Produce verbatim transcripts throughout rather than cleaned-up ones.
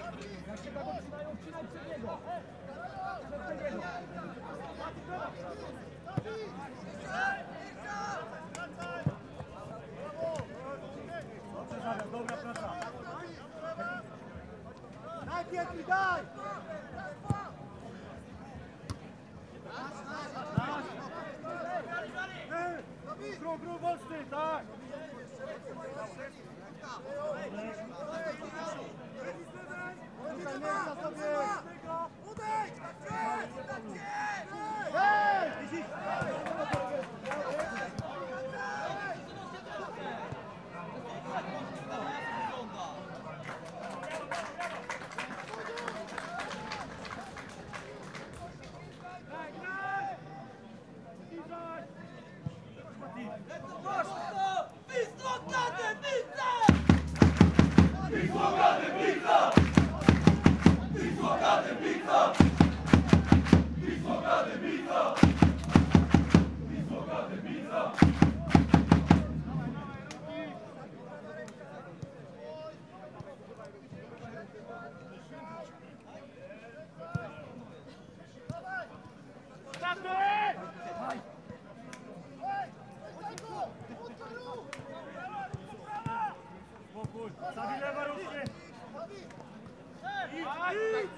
Jak się tak odcinają, odcinaj przed niego. Przed niego. Dobrze, Zawias, dobra praca. Daj, Pietri, daj! Gru, gru, mocny, tak! Udejdź! Hej! Zabi lewa rucznie! Idź, idź!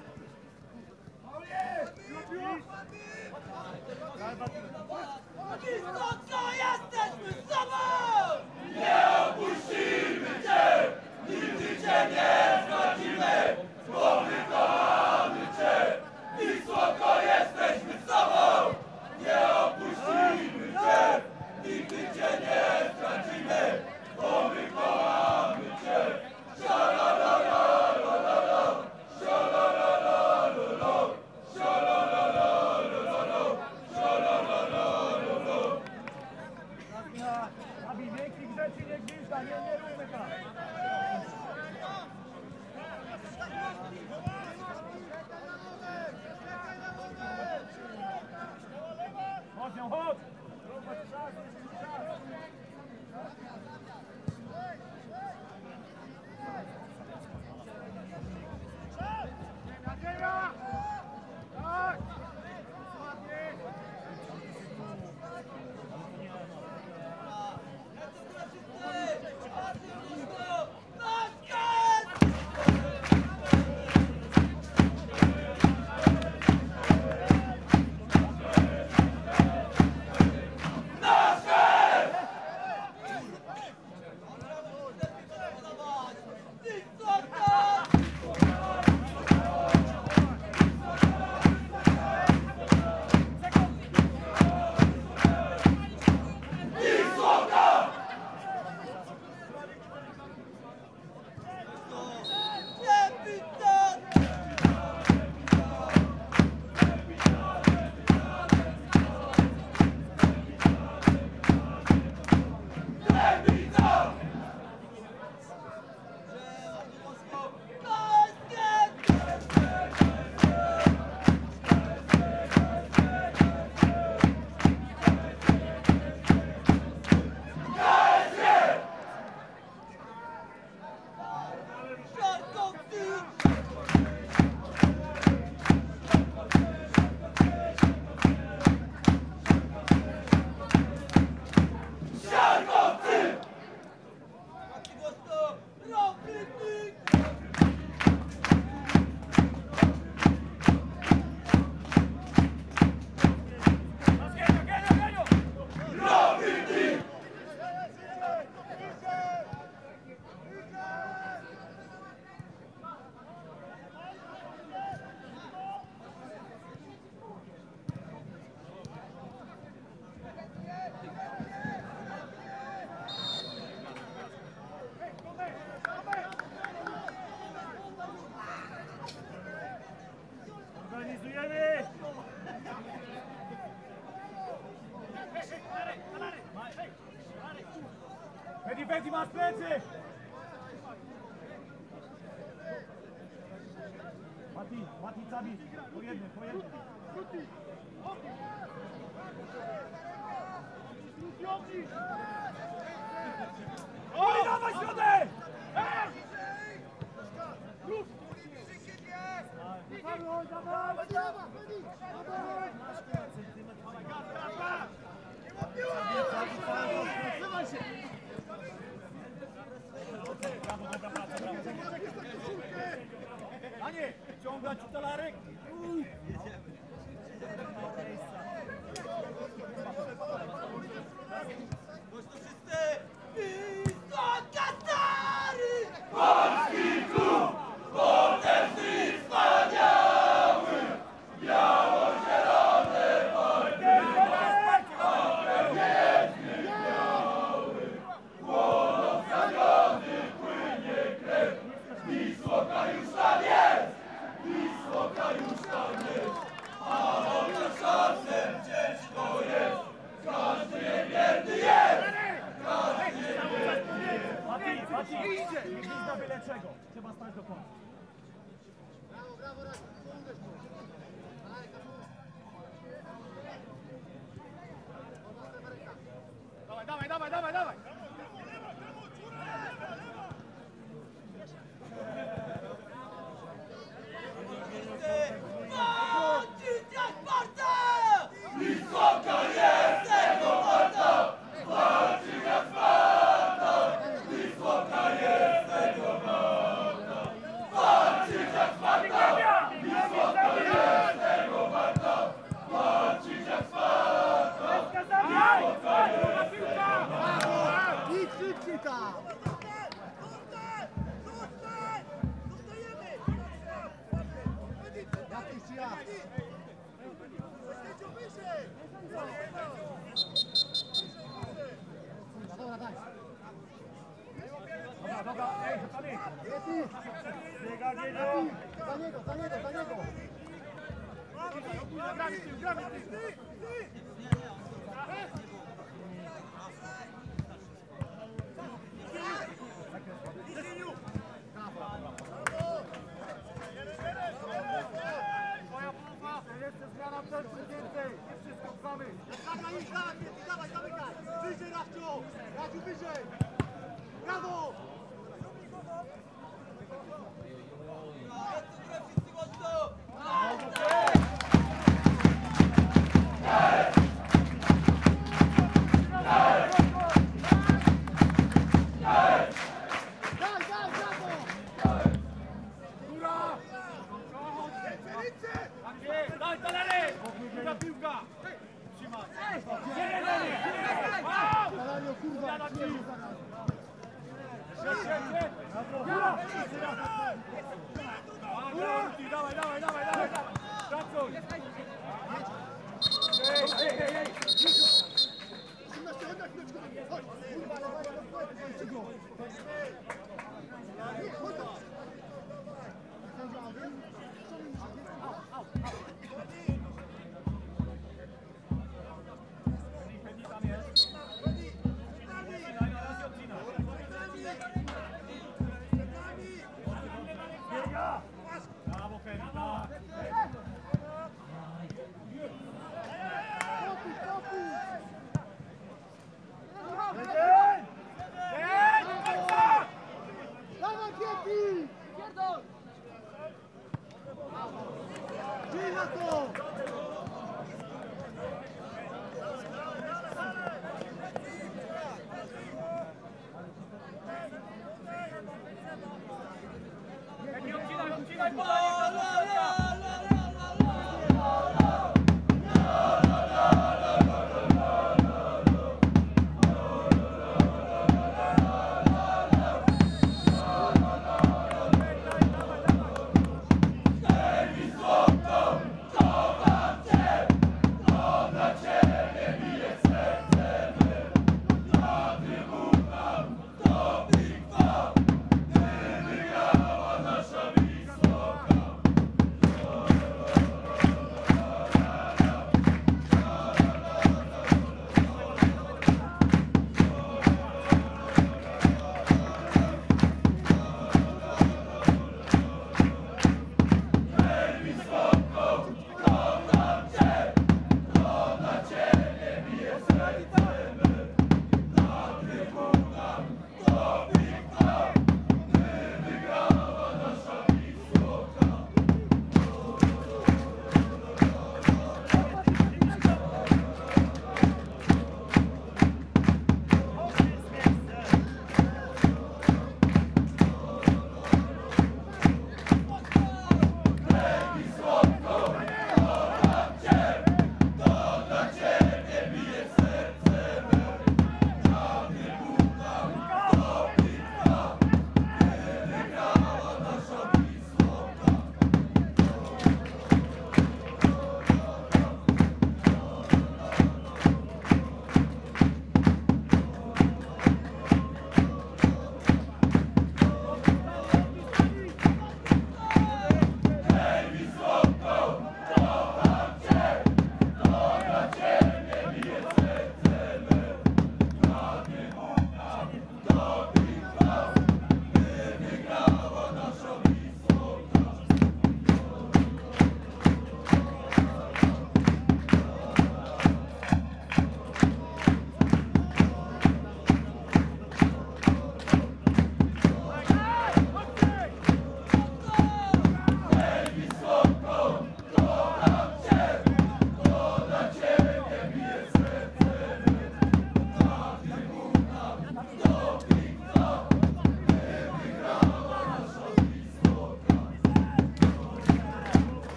Blisko jesteśmy z tobą! Nie opuścimy cię! Nigdy cię nie zdradzimy! Bo my kochamy cię! Wysoko jesteśmy z tobą! Nie opuścimy cię! Nigdy cię nie zdradzimy! Bo my kochamy cię! Sha-la-la-la-la-la-la! Sha-la-la-la-la-la! Sha-la-la-la-la-la! Sha-la-la-la-la-la! Zabi, większych rzeczy nie gwizdza, nie, nie róbmy tak! Chodź, ją, chodź! Organizujemy! Pedi, Pedi, masz plecy! Mati, Mati, Zabi, po jednym, po jednym. Oj, dawaj środek! Ciągać talarek. Głośno wszyscy! Wysoka stary! Polski klub sportowski wspaniały! Biało-zielony orkiel niezmieniały. Płoną zamiony płynie krew. Wisłoka już tam jest! Wisłoka już tam jest! A oto czasem gdzieś to jest! Każdy niewierny jest! Każdy niewierny jest! Mati, Mati, nie zna byle czego. Trzeba stać do końca. Dawaj, dawaj, dawaj, dawaj, dawaj! Walczycie Sparta! Wisłoka jest tego warta! Walczy jak Sparta! Wisłoka jest tego warta! Walczy jak Sparta! Wisłoka jest tego warta! Walczy jak Sparta! Wisłoka jest tego warta! I szybciej tam! Jakiś czy jak? Dobra, daj. Dobra, dobra, ej, Kamil. Biega, biega. Za niego, za niego, za niego. Gramy tył, gramy tył. Twoja połowa, jeszcze zmiana centrum więcej, nie wszystko pchamy. Dawaj, dawaj, dawaj, zamykaj. Wyżej, Rafciu, Radziu, wyżej. Brawo! Wszyscy mocno! Daj, daj, brawo! Góra! Daj, talerek! Druga piłka! Trzymaj! Jeden do nich! Talerek, kurwa! Siedź, siedź, siedź! Góra! Góra! Dawaj, dawaj, dawaj, dawaj! Pracuj! Ej, ej, ej, ej! Brawo, Kevin, tak! Jeden! Jeden! Do końca!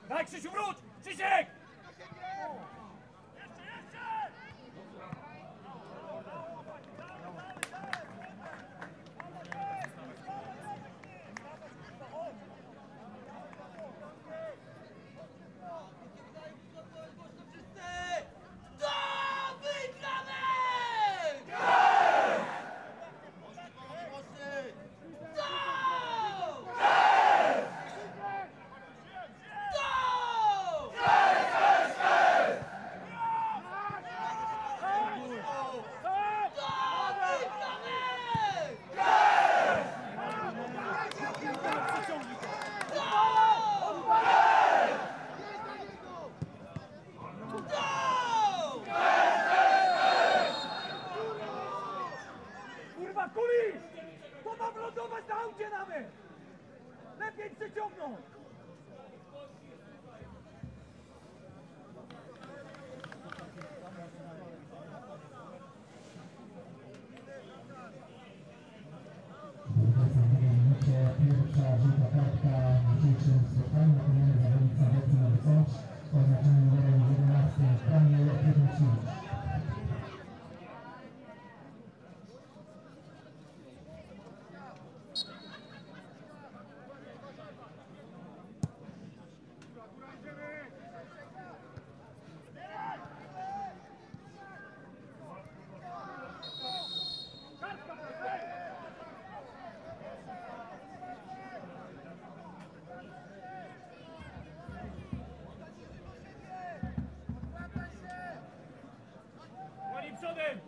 Daj Krzysiu, wróć! Krzysiek! Kurwa, kulis! To mam lądować na aucie nawet! Lepiej przeciągnąć! Pierwsza żółta kartka w dzisiejszym spotkaniu, napomniany zawodnik Sandecki Nowy Sącz o oznaczeniu numerem jedenastym Daniel Piechęciewicz. Łani przodem!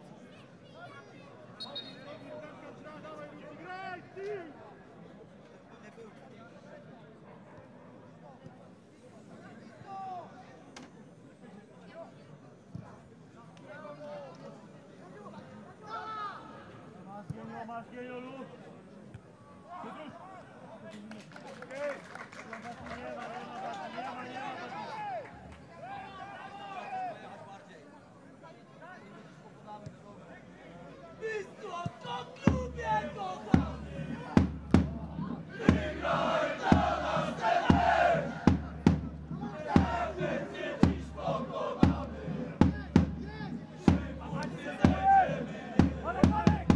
Graj, ty! Masz genio, masz genio, luz! Piotruś! Okej! Nie ma, nie ma, nie ma, nie ma! Wysoko klubie kochany! Wygraj dla nas ten mecz! Tendencję dziś pokonamy! Wszyscy znajdziemy! Marek, Marek!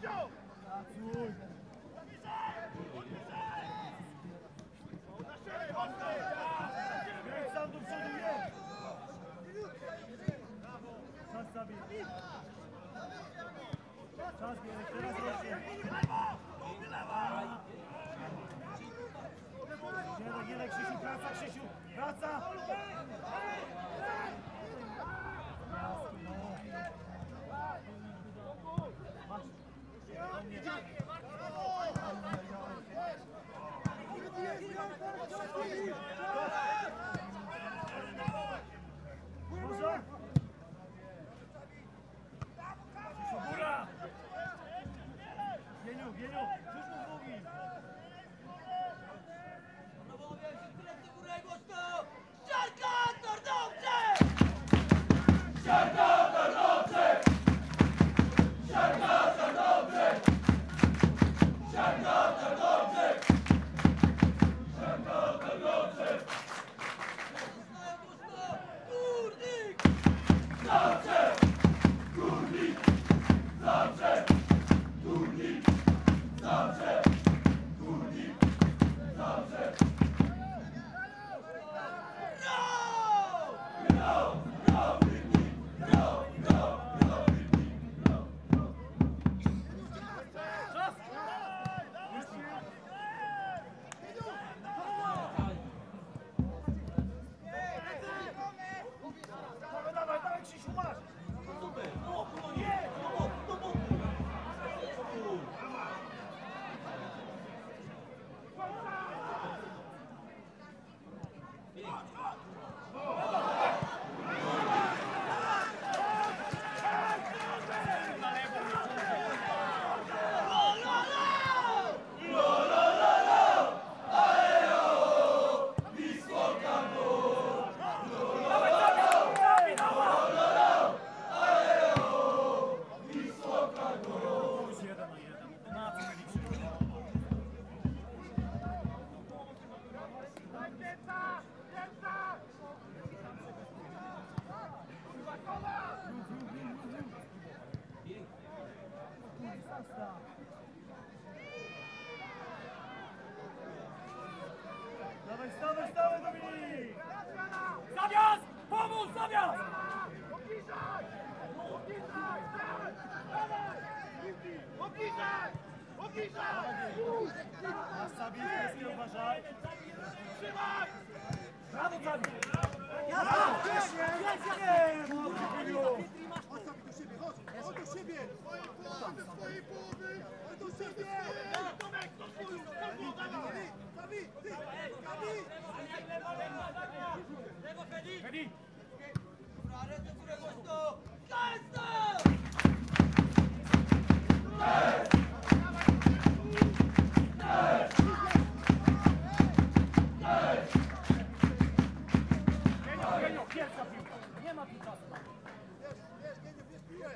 Sam do przodu jest! Czas zabij. Czas bierek, teraz rośnie. Gierek, Gierek, Krzysiu, wraca, Krzysiu, wraca! Może? Góra! Gieniu, Gieniu, rzuć mu drugi! Panowie, wszyscy górę głośno! Siarka, Tarnowce! Siarka Tarnowce! Siarka Tarnowce! Siarka Tarnowce! Siarka Tarnowce! Znają głośno! Górnik! Zawsze! Górnik! Zawsze! Górnik! Zawsze! Górnik! Zawsze! Grał! Grał! Grał! Górnik! Grał! Grał! Grał! Górnik! Grał! Czas! Dawaj, dawaj, dawaj, Krzysiu, masz! Super! No, no nie! No, no, no! Plus jeden na jeden. Na co my liczymy? Dawaj, stawaj, stawaj, Dominik! Zawias! Pomóż, zawias! Masz Sabinę, uważaj! Trzymaj! Brawo, Sabi! Jasno! Jest, jest, jest! No, Kubiliu! Chodź do siebie, chodź! Chodź do siebie! Do swojej połowy! Chodź do siebie! Tomek, do swój! Gabi! Gabi! Ty! Gabi! Lewo, Feli! Feli! Dobra, ręce górę głośno! Gęsto! Genio, Genio, pierwsza piłka! Nie ma tu czasu! Wiesz, wiesz, nie, nie, wiesz, piłę!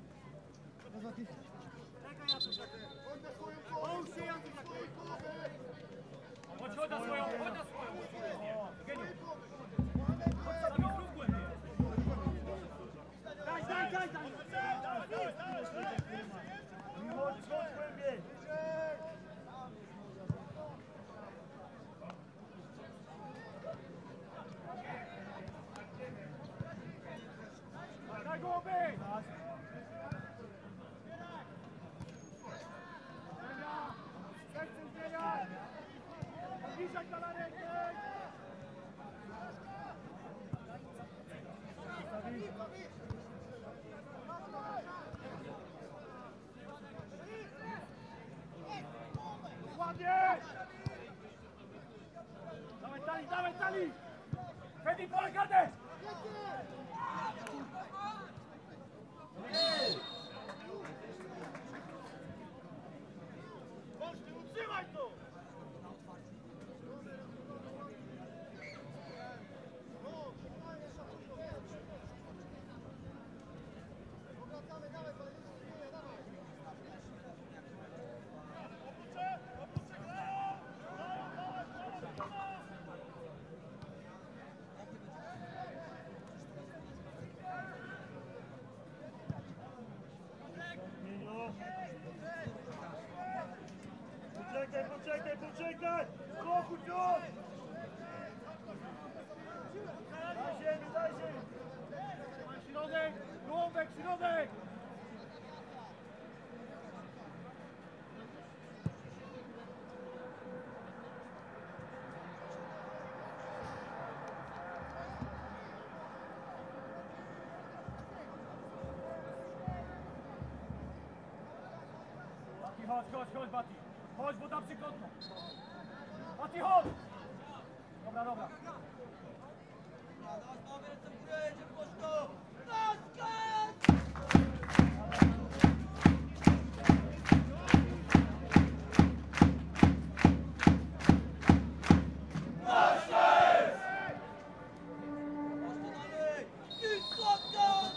Chodź na swoją połowę! Chodź na swojej połowy! Chodź, chodź na swoją, chodź na swoją! Genio! Zawias, rób głębiej! Daj, daj, daj, daj! Chodź, chodź głębiej! Daj głowy! Serce zmieniaj! Bliżej na rękę! Ładnie! Dawaj Tali, dawaj Tali! Fedi, pole kartę! Chodź, ty utrzymaj to! Powracamy, dawaj, dawaj, dawaj! Środek! Bati, chodź, chodź, chodź, Bati. Chodź, bo tam przykątną. Bati, chodź! Dobra, dobra. Dawaj, dawaj, ręce w górę, jedziemy głośno! Naskaz! Mocno dalej! Wysoko!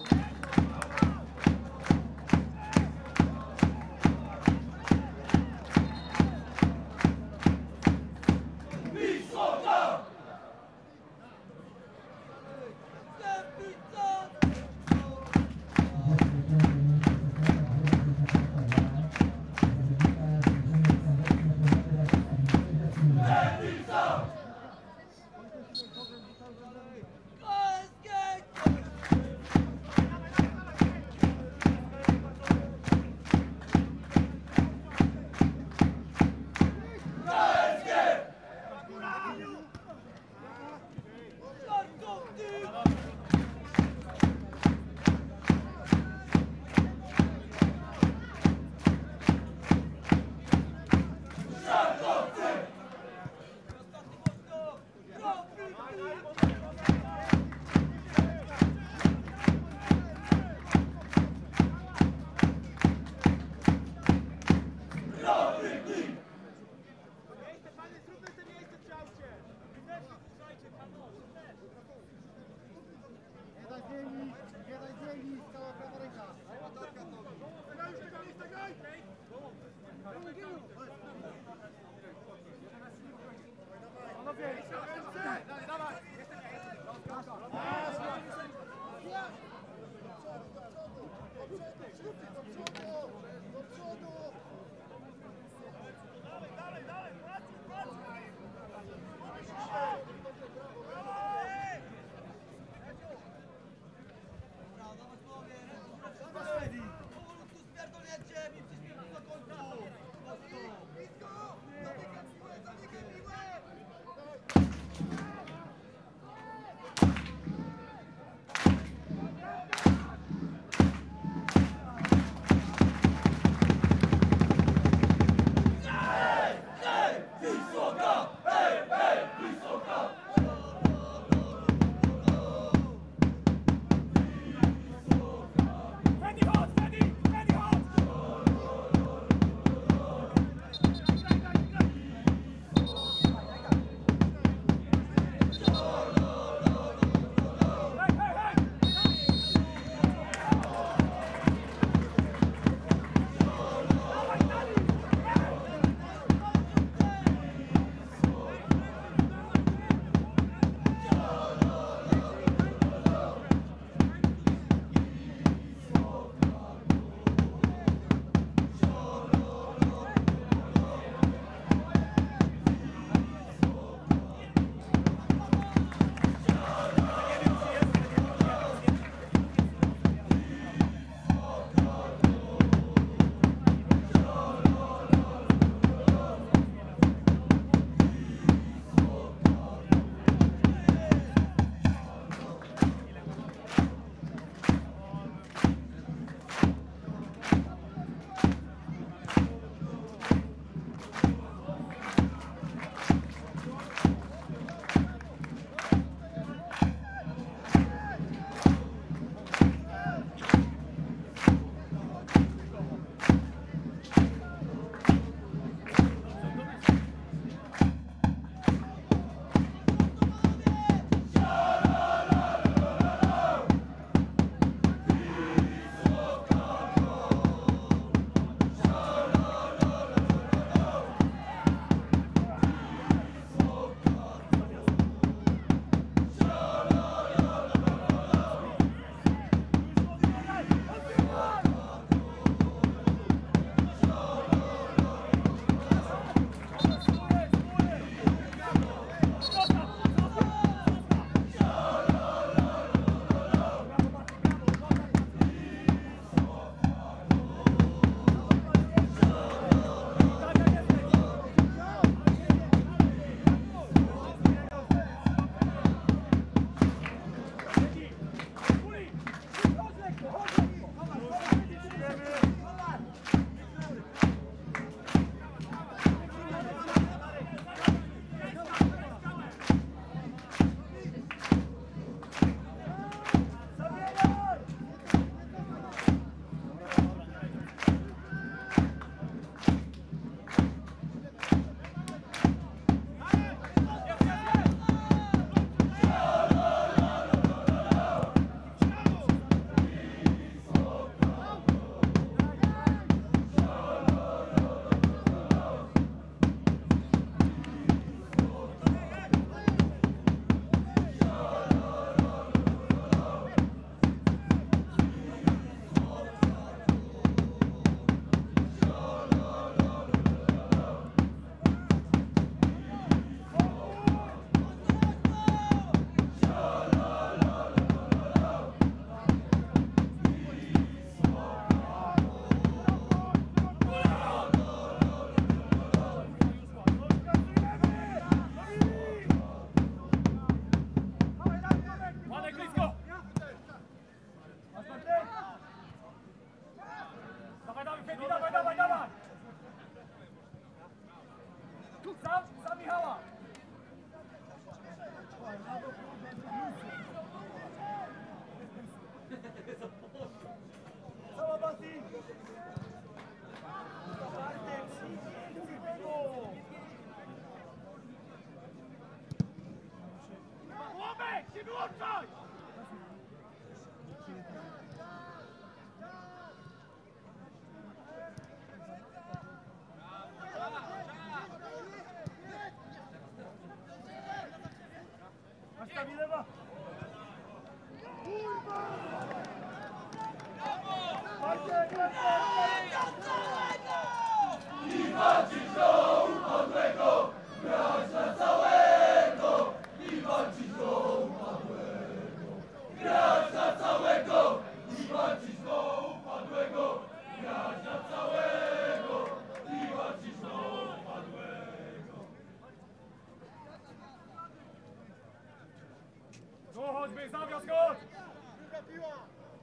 Zębica! K S G! Żartownik! Ostatni głośno! Profil! Miejsce, panie, zróbmy te miejsce przy aucie. Widzę, słuchajcie, kamo, Nie daj zmienić, nie daj zmienić, cała prawa ręka. Stagaj, stagaj, stagaj! Panowie, dalej, dawaj. Do przodu! Dalej, dalej, pracuj, pracuj. Dobra, dawać panowie, ręce w górę, wszyscy! Powolutku spierdolnięcie mi przyspieszyć do końca! Mocno! Blisko! Zamykaj piłę, zamykaj piłę! Dawaj, Nie wyłączaj! Nastawi lewa! Kurwa! I walczyć do upadłego, grać na całego! I walczyć do upadłego, grać na całego! I walczyć do upadłego, grać na całego! I walczyć do upadłego! No chodźmy, zawias, chodź! Druga piła!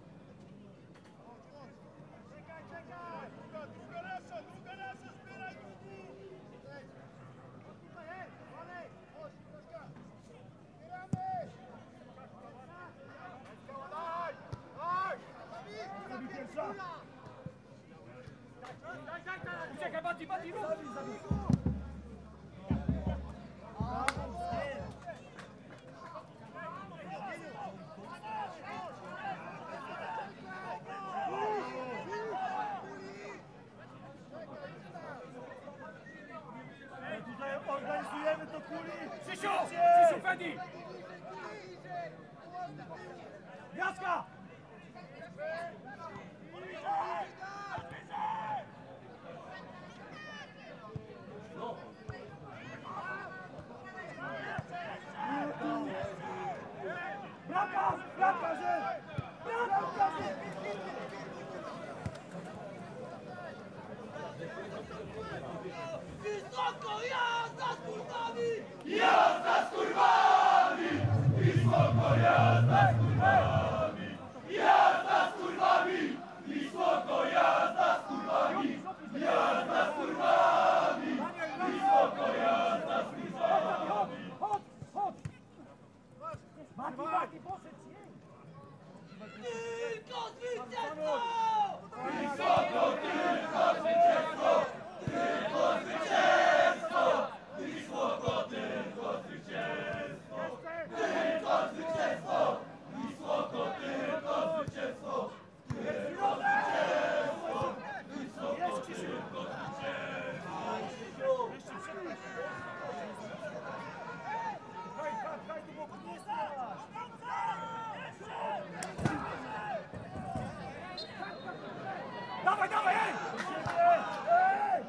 Czekaj, czekaj! Druga, druga nasza, druga nasza, zbieraj drugi! Hej, Olej, chodź, Troszka! Zbieramy! Daj, daj! Zabij pierwsza! Uciekaj, Bati, Bati, zabij, zabij! Tutaj organizujemy to kuli! Krzysiu! Krzysiu, Fedi! Gwiazdka! Bramka! Bramka, że! Bramka, że! Wysoko jazda z kurwami! Jazda z kurwami! I spoko jazda z kurwami! Jazda z kurwami! I spoko jazda z kurwami! Jazda z kurwami! I spoko jazda z kurwami! Chodź, chodź! Mati, Mati, poszedł się! Tylko zwycięstwo! Wysoko tylko zwycięstwo! Tylko zwycięstwo! Wysoko tylko zwycięstwo! Tylko zwycięstwo! Wysoko tylko zwycięstwo! Tylko zwycięstwo! Wysoko tylko zwycięstwo! Hej, hej, hej, tu boku nie strzelać! Dawaj, dawaj, ej! Ej!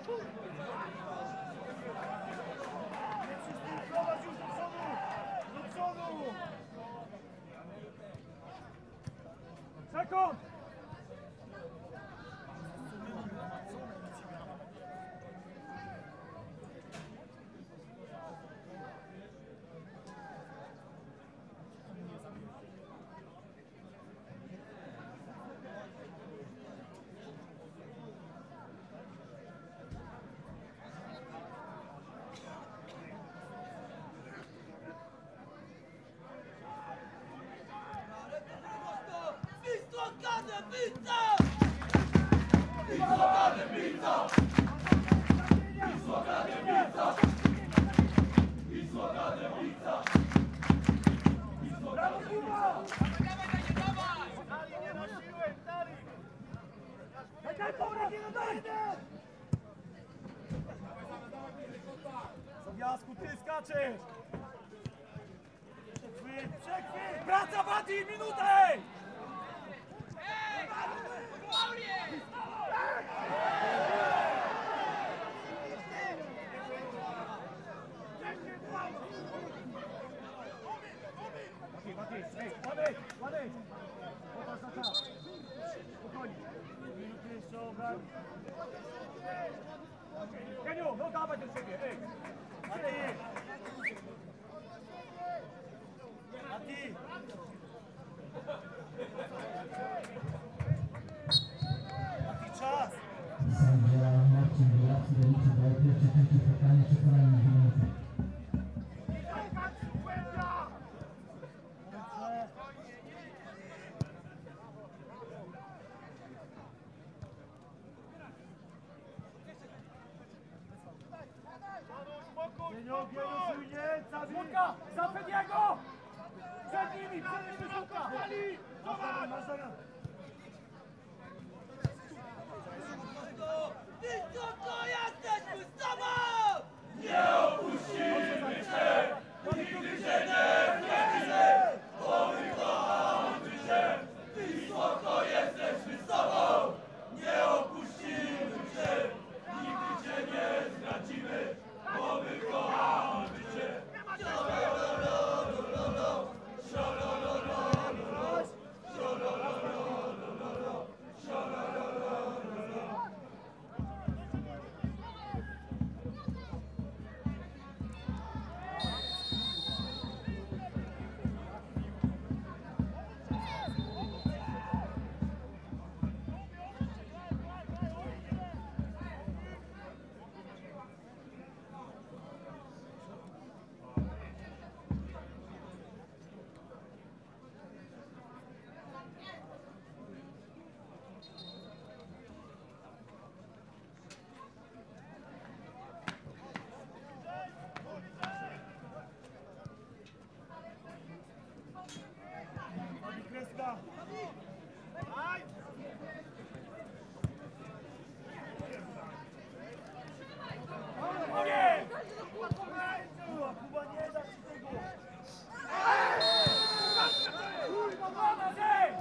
Nie wszystkich prowadź już do przodu! Do przodu! Sekund! Wystrokane pizza! Wystrokane pizza! Wystrokane pizza! Wystrokane pizza! Brawo, Kuba! Dali, nie na siłę, dali! Daj, daj, powrót, nie daj! Zawiasku, ty skaczesz! Przechwyt, przechwyt! Praca, Bati, minutę! Mati, Mati, ej, ładej, ładej! Popatrz na czas. Spokojnie. Minuty jeszcze obrać. Janiu, no dawaj do siebie, ej! Mati! Mati! Mati, czas! Sędzia Marcin Bielacki doliczy do pierwszej części spotkania przy kolejnej minuty. Gienio, Gienio, czujnie! Za Fediego! Za Fediego! Przedni! Wysoko jesteśmy z tobą! Nie opuścimy cię, nigdy cię nie zdradzimy, bo my kochamy cię, wysoko jesteśmy z tobą. Nie opuścimy cię, nigdy cię nie zdradzimy, bo my kochamy cię. Kreska! Aj! Ogień! Kuba nie da ci tego! Kurwa, mama, zej!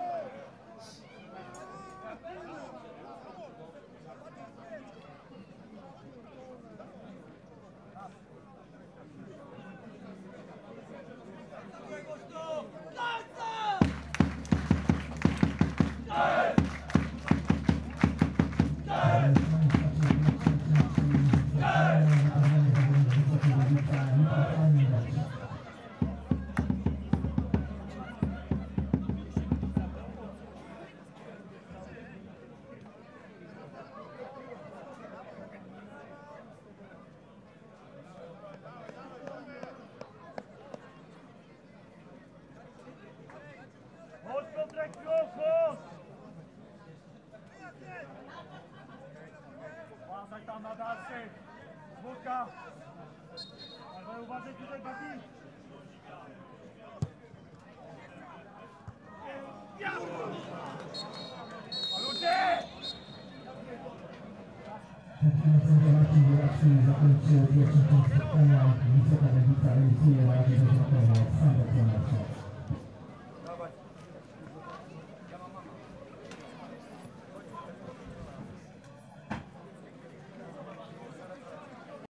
Chodź, Piotrek, chodź! Uważaj tam na dalszy! Wódka! Ale uważaj tutaj, Baki! Ja! A ludzie! Marcin Juracki zakończył pierwszy punkt spotkania. Wysoka Lewica realizuje na razie do Sandra Pionacza.